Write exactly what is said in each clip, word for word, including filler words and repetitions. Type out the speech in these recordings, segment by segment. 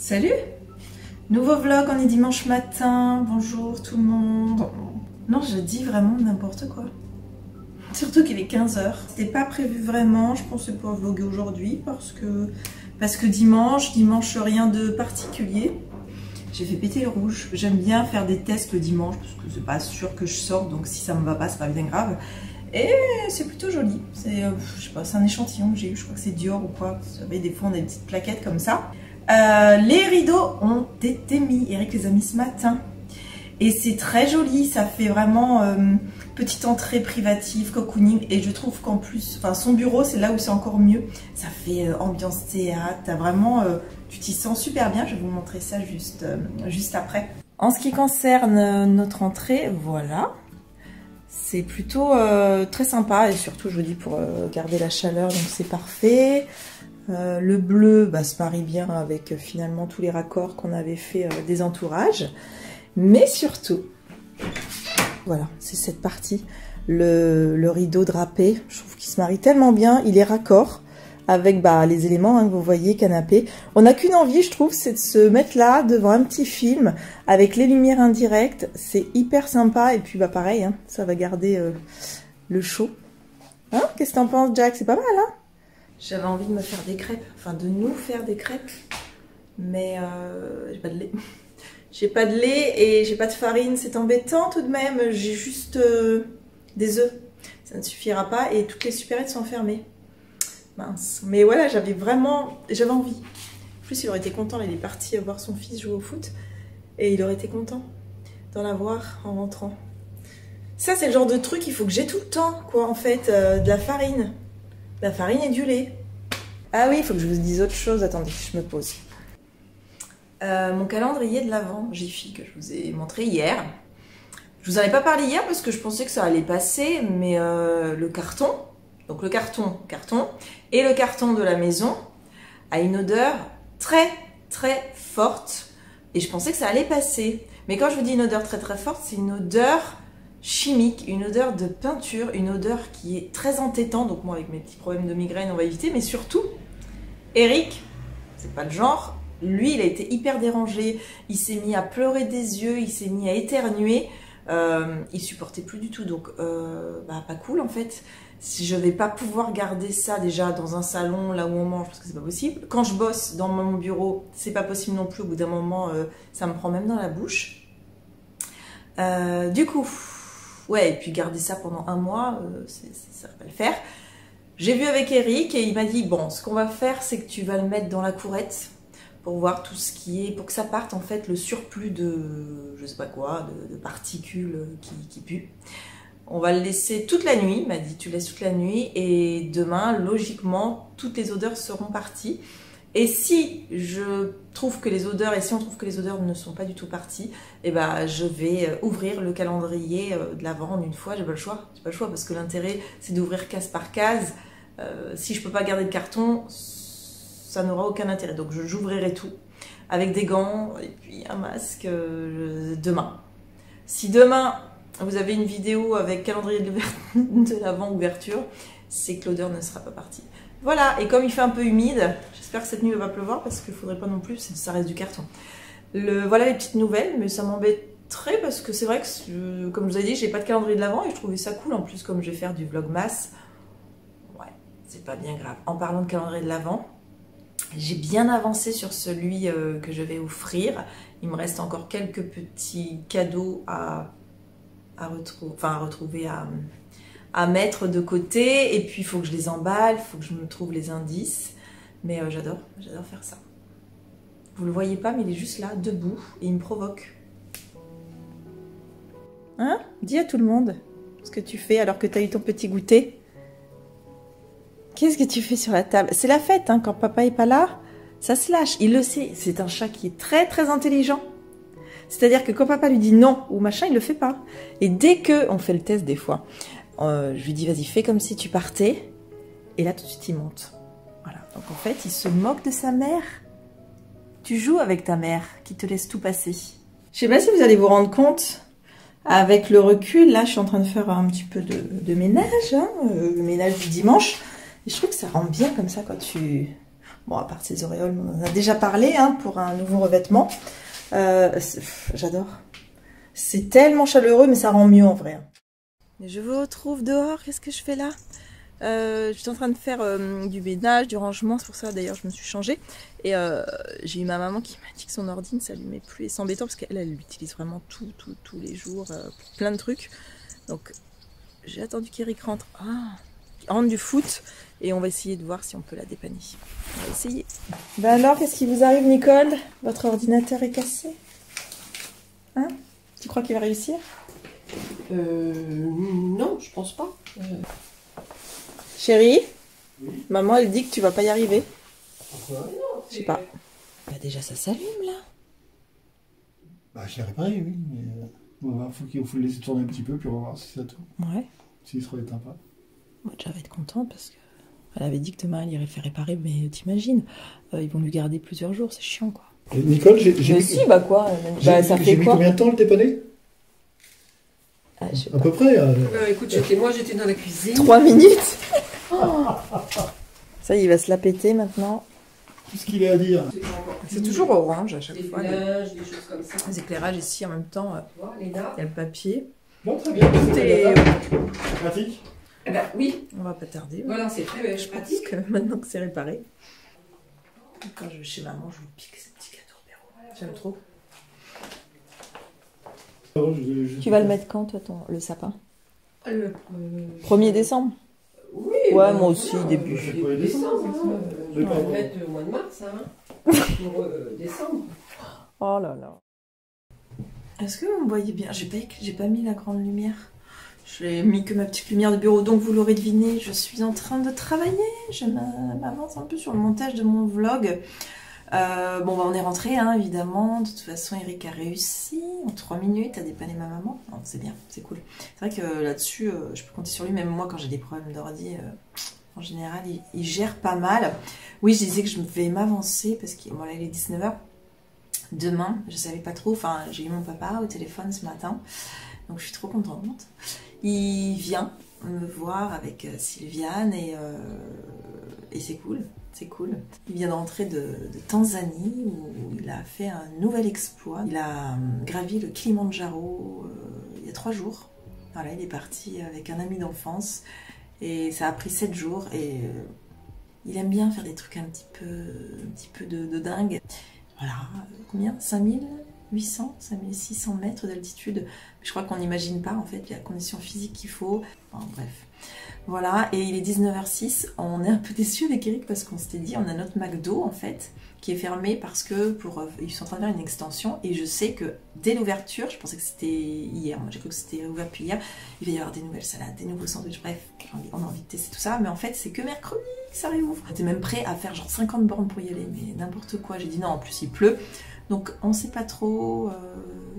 Salut! Nouveau vlog, on est dimanche matin. Bonjour tout le monde. Non, je dis vraiment n'importe quoi. Surtout qu'il est quinze heures. C'était pas prévu vraiment, je pensais pas vlogger aujourd'hui parce que parce que dimanche, dimanche rien de particulier. J'ai fait péter le rouge. J'aime bien faire des tests le dimanche parce que c'est pas sûr que je sorte, donc si ça me va pas, c'est pas bien grave. Et c'est plutôt joli. C'est, euh, je sais pas, c'est un échantillon que j'ai eu. Je crois que c'est Dior ou quoi. Vous savez, des fois on a des petites plaquettes comme ça. Euh, les rideaux ont été mis. Eric les a mis ce matin. Et c'est très joli. Ça fait vraiment euh, petite entrée privative, cocooning. Et je trouve qu'en plus, enfin son bureau, c'est là où c'est encore mieux. Ça fait euh, ambiance théâtre. T'as vraiment, euh, tu t'y sens super bien. Je vais vous montrer ça juste, euh, juste après. En ce qui concerne euh, notre entrée, voilà. C'est plutôt euh, très sympa. Et surtout, je vous dis, pour euh, garder la chaleur, donc c'est parfait. Euh, le bleu bah, se marie bien avec euh, finalement tous les raccords qu'on avait fait euh, des entourages. Mais surtout, voilà, c'est cette partie, le, le rideau drapé. Je trouve qu'il se marie tellement bien. Il est raccord avec bah, les éléments hein, que vous voyez, canapé. On n'a qu'une envie, je trouve, c'est de se mettre là devant un petit film avec les lumières indirectes. C'est hyper sympa. Et puis bah pareil, hein, ça va garder euh, le chaud. Hein, qu'est-ce que t'en penses, Jack? C'est pas mal, hein? J'avais envie de me faire des crêpes, enfin de nous faire des crêpes, mais euh, j'ai pas de lait. J'ai pas de lait et j'ai pas de farine, c'est embêtant tout de même. J'ai juste euh, des œufs, ça ne suffira pas et toutes les supérettes sont fermées. Mince, mais voilà, j'avais vraiment, j'avais envie. En plus, il aurait été content, il est parti voir son fils jouer au foot et il aurait été content d'en avoir en rentrant. Ça, c'est le genre de truc, il faut que j'ai tout le temps, quoi, en fait, euh, de la farine. La farine et du lait. Ah oui, il faut que je vous dise autre chose. Attendez, je me pose. Euh, mon calendrier de l'Avent, Jiffy, que je vous ai montré hier. Je vous en ai pas parlé hier parce que je pensais que ça allait passer, mais euh, le carton, donc le carton, carton, et le carton de la maison a une odeur très très forte. Et je pensais que ça allait passer. Mais quand je vous dis une odeur très très forte, c'est une odeur chimique, une odeur de peinture, une odeur qui est très entêtante. Donc moi avec mes petits problèmes de migraine on va éviter, mais surtout Eric, c'est pas le genre, lui il a été hyper dérangé, il s'est mis à pleurer des yeux, il s'est mis à éternuer, euh, il supportait plus du tout, donc euh, bah pas cool en fait. Si je vais pas pouvoir garder ça déjà dans un salon là où on mange parce que c'est pas possible, quand je bosse dans mon bureau c'est pas possible non plus, au bout d'un moment euh, ça me prend même dans la bouche. Euh, du coup ouais, et puis garder ça pendant un mois, euh, c'est, c'est, ça va pas le faire. J'ai vu avec Eric et il m'a dit, bon, ce qu'on va faire, c'est que tu vas le mettre dans la courette pour voir tout ce qui est, pour que ça parte en fait le surplus de, je sais pas quoi, de, de particules qui, qui puent. On va le laisser toute la nuit, il m'a dit, tu laisses toute la nuit et demain, logiquement, toutes les odeurs seront parties. Et si je trouve que les odeurs, et si on trouve que les odeurs ne sont pas du tout parties, eh ben, je vais ouvrir le calendrier de l'Avent en une fois. J'ai pas le choix, j'ai pas le choix parce que l'intérêt c'est d'ouvrir case par case. Euh, si je peux pas garder de carton, ça n'aura aucun intérêt. Donc j'ouvrirai tout avec des gants et puis un masque euh, demain. Si demain vous avez une vidéo avec calendrier de l'Avent ouverture, c'est que l'odeur ne sera pas partie. Voilà, et comme il fait un peu humide, j'espère que cette nuit il va pas pleuvoir parce qu'il faudrait pas non plus, ça reste du carton. Le, voilà les petites nouvelles, mais ça m'embêterait parce que c'est vrai que, comme je vous ai dit, j'ai pas de calendrier de l'Avent et je trouvais ça cool. En plus, comme je vais faire du vlogmas, ouais, c'est pas bien grave. En parlant de calendrier de l'Avent, j'ai bien avancé sur celui euh, que je vais offrir. Il me reste encore quelques petits cadeaux à, à, retrou enfin, à retrouver, à... à mettre de côté, et puis il faut que je les emballe, il faut que je me trouve les indices, mais euh, j'adore, j'adore faire ça. Vous le voyez pas, mais il est juste là, debout, et il me provoque. Hein? Dis à tout le monde ce que tu fais alors que tu as eu ton petit goûter. Qu'est-ce que tu fais sur la table? C'est la fête, hein, quand papa est pas là, ça se lâche, il le sait, c'est un chat qui est très très intelligent. C'est-à-dire que quand papa lui dit non, ou machin, il le fait pas. Et dès que, on fait le test des fois, Euh, je lui dis vas-y fais comme si tu partais et là tout de suite il monte. Voilà, donc en fait il se moque de sa mère. Tu joues avec ta mère qui te laisse tout passer. Je sais pas si vous allez vous rendre compte avec le recul, là je suis en train de faire un petit peu de, de ménage, hein, euh, le ménage du dimanche, et je trouve que ça rend bien comme ça quand tu Bon, à part ces auréoles, on en a déjà parlé hein, pour un nouveau revêtement. Euh, J'adore. C'est tellement chaleureux, mais ça rend mieux en vrai. Je vous retrouve dehors. Qu'est-ce que je fais là? euh, Je suis en train de faire euh, du ménage, du rangement. C'est pour ça d'ailleurs je me suis changée. Et euh, j'ai eu ma maman qui m'a dit que son ordi ne s'allumait plus. Et c'est embêtant parce qu'elle elle l'utilise vraiment tout, tout, tous les jours euh, pour plein de trucs. Donc j'ai attendu qu'Eric rentre. Ah, il rentre du foot. Et on va essayer de voir si on peut la dépanner. On va essayer. Bah alors, qu'est-ce qui vous arrive, Nicole? Votre ordinateur est cassé? Hein? Tu crois qu'il va réussir? Euh... Non, je pense pas. Euh... Chérie, oui. Maman, elle dit que tu vas pas y arriver. Pourquoi? Je sais pas. Bah déjà, ça s'allume, là. Bah, je l'ai réparé, oui, mais... On va voir, faut qu'il faut le laisser tourner un petit peu, puis on va voir si ça tourne. Ouais. S'il se rééteint pas. Moi, déjà, elle va être contente, parce que... Elle avait dit que demain, elle irait le faire réparer, mais t'imagines, euh, ils vont lui garder plusieurs jours, c'est chiant, quoi. Et Nicole, j'ai... Mais si, bah quoi bah, ça fait mis quoi combien de temps le dépanner? Ah, je sais à pas. peu près. Euh... Euh, écoute, j'étais, moi j'étais dans la cuisine. Trois minutes. Oh. Ça, il va se la péter maintenant. Qu'est-ce qu'il a à dire? C'est toujours orange à chaque des fois. Linges, des choses comme ça. Les éclairages ici en même temps. Euh, il y a le papier. Non, très bien. C'est pratique. Eh ben, oui. On va pas tarder. Ouais. Voilà, c'est très Je pratique. pense que maintenant que c'est réparé. Quand je vais chez maman, je lui pique ces petits gâteaux apéro. J'aime trop. Alors, je, je... Tu vas le mettre quand, toi, ton, le sapin? Le euh, premier décembre? Oui. Ouais, bah, moi aussi, voilà, début. Euh, début décembre. Hein. Je vais Ouais. le mettre au mois de mars, hein, pour euh, décembre. Oh là là. Est-ce que vous me voyez bien? J'ai pas, j'ai pas mis la grande lumière. Je n'ai mis que ma petite lumière de bureau, donc vous l'aurez deviné, je suis en train de travailler. Je m'avance un peu sur le montage de mon vlog. Euh, bon, bah, on est rentré, hein, évidemment. De toute façon, Eric a réussi en trois minutes à dépanner ma maman. C'est bien, c'est cool. C'est vrai que là-dessus, euh, je peux compter sur lui. Même moi, quand j'ai des problèmes d'ordi, euh, en général, il, il gère pas mal. Oui, je disais que je vais m'avancer parce que bon, là, il est dix-neuf heures. Demain, je savais pas trop. Enfin, j'ai eu mon papa au téléphone ce matin. Donc, je suis trop contente. Il vient me voir avec Sylviane et, euh, et c'est cool. C'est cool. Il vient de rentrer de, de Tanzanie où il a fait un nouvel exploit. Il a gravi le Kilimandjaro euh, il y a trois jours. Voilà, il est parti avec un ami d'enfance et ça a pris sept jours. Et euh, il aime bien faire des trucs un petit peu, un petit peu de, de dingue. Voilà, combien? cinq mille huit cents, cinq mille six cents mètres d'altitude. Je crois qu'on n'imagine pas en fait la condition physique qu'il faut. Enfin, bref. Voilà, et il est dix-neuf heures six, on est un peu déçus avec Eric parce qu'on s'était dit, on a notre McDo en fait, qui est fermé parce que pour euh, ils sont en train de faire une extension et je sais que dès l'ouverture, je pensais que c'était hier, moi j'ai cru que c'était ouvert depuis hier, il va y avoir des nouvelles salades, des nouveaux sandwichs, bref, on a envie de tester tout ça, mais en fait c'est que mercredi que ça réouvre. J'étais même prêt à faire genre cinquante bornes pour y aller, mais n'importe quoi, j'ai dit non, en plus il pleut, donc on sait pas trop euh,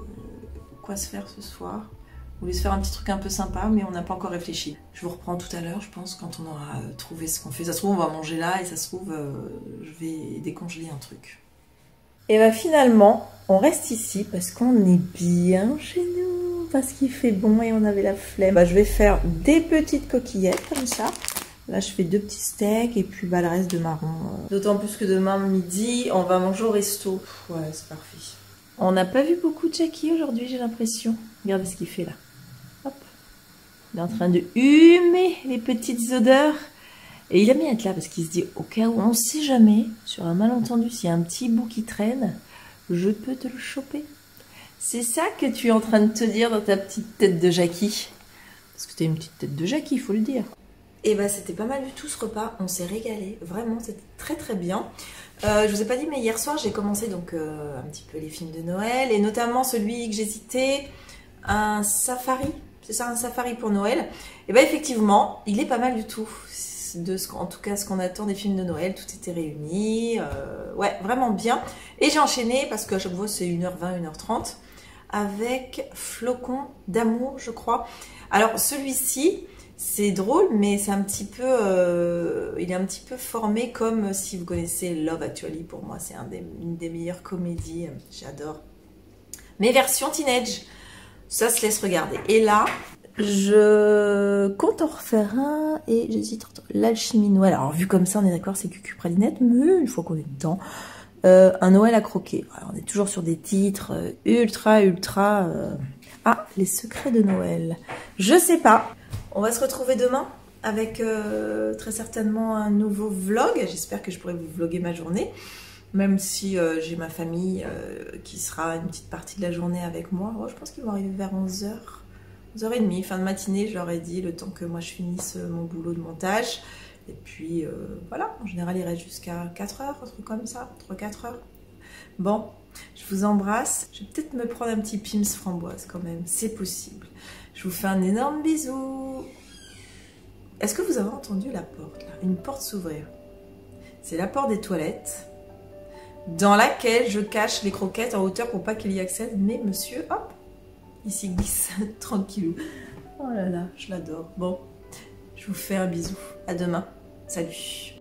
quoi se faire ce soir. On voulait se faire un petit truc un peu sympa, mais on n'a pas encore réfléchi. Je vous reprends tout à l'heure, je pense, quand on aura trouvé ce qu'on fait. Ça se trouve, on va manger là, et ça se trouve, euh, je vais décongeler un truc. Et bah finalement, on reste ici parce qu'on est bien chez nous, parce qu'il fait bon et on avait la flemme. Bah, je vais faire des petites coquillettes comme ça. Là, je fais deux petits steaks et puis bah, le reste de marron. D'autant plus que demain midi, on va manger au resto. Ouais, c'est parfait. On n'a pas vu beaucoup de Jackie aujourd'hui, j'ai l'impression. Regardez ce qu'il fait là. Hop. Il est en train de humer les petites odeurs. Et il aime bien être là parce qu'il se dit, au cas où on ne sait jamais, sur un malentendu, s'il y a un petit bout qui traîne, je peux te le choper. C'est ça que tu es en train de te dire dans ta petite tête de Jackie. Parce que tu as une petite tête de Jackie, il faut le dire. Et bah c'était pas mal du tout ce repas, on s'est régalé, vraiment c'était très très bien. Euh, je vous ai pas dit mais hier soir j'ai commencé donc euh, un petit peu les films de Noël et notamment celui que j'ai cité, un safari, c'est ça un safari pour Noël. Et bah effectivement il est pas mal du tout, de ce, en tout cas ce qu'on attend des films de Noël, tout était réuni, euh, ouais vraiment bien. Et j'ai enchaîné parce que à chaque fois c'est une heure vingt, une heure trente avec Flocon d'amour je crois. Alors celui-ci... c'est drôle, mais c'est un petit peu, euh, il est un petit peu formé comme si vous connaissez Love Actually. Pour moi, c'est un des, une des meilleures comédies. J'adore. Mais version teenage, ça se laisse regarder. Et là, Je compte en refaire un et j'hésite entre l'alchimie Noël. Alors vu comme ça, on est d'accord, c'est cucu pralinette, mais une fois qu'on est dedans, euh, un Noël à croquer. Alors, on est toujours sur des titres euh, ultra, ultra... Euh... Ah, les secrets de Noël. Je sais pas. On va se retrouver demain avec euh, très certainement un nouveau vlog. J'espère que je pourrai vous vlogger ma journée. Même si euh, j'ai ma famille euh, qui sera une petite partie de la journée avec moi. Oh, je pense qu'ils vont arriver vers onze heures. onze heures trente, fin de matinée, je leur ai dit, le temps que moi je finisse mon boulot de montage. Et puis euh, voilà, en général il reste jusqu'à quatre heures, un truc comme ça, trois quatre heures. Bon, je vous embrasse. Je vais peut-être me prendre un petit Pim's framboise quand même, c'est possible. Je vous fais un énorme bisou. Est-ce que vous avez entendu la porte là? Une porte s'ouvrir. C'est la porte des toilettes dans laquelle je cache les croquettes en hauteur pour pas qu'il y accède. Mais monsieur, hop, il s'y glisse tranquillou. Oh là là, je l'adore. Bon, je vous fais un bisou. À demain. Salut.